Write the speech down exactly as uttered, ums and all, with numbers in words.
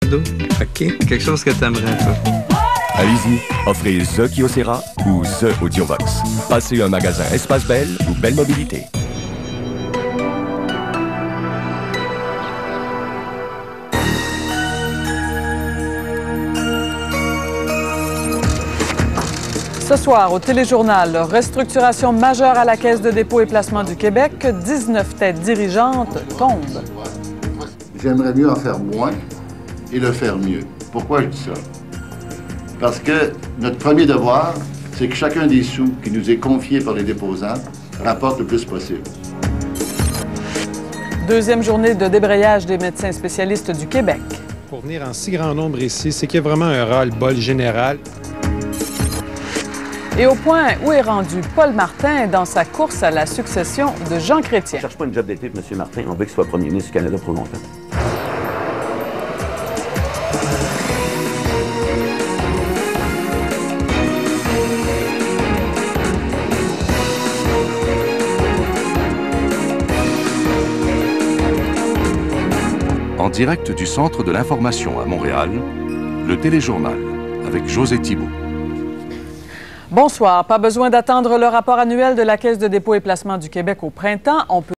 cadeau. OK? Quelque chose que t'aimerais, toi. Allez-y, offrez The Kyocera ou The Audiovox. Passez un magasin Espace Belle ou Belle Mobilité. Ce soir, au Téléjournal, restructuration majeure à la Caisse de dépôt et placement du Québec. dix-neuf têtes dirigeantes tombent. J'aimerais mieux en faire moins et le faire mieux. Pourquoi je dis ça? Parce que notre premier devoir, c'est que chacun des sous qui nous est confié par les déposants rapporte le plus possible. Deuxième journée de débrayage des médecins spécialistes du Québec. Pour venir en si grand nombre ici, c'est qu'il y a vraiment un ras-le-bol général. Et au point où est rendu Paul Martin dans sa course à la succession de Jean Chrétien. On ne cherche pas une job d'été, M. Martin. On veut qu'il soit premier ministre du Canada pour longtemps. En direct du Centre de l'information à Montréal, le Téléjournal avec José Thibault. Bonsoir. Pas besoin d'attendre le rapport annuel de la Caisse de dépôt et placement du Québec au printemps. On peut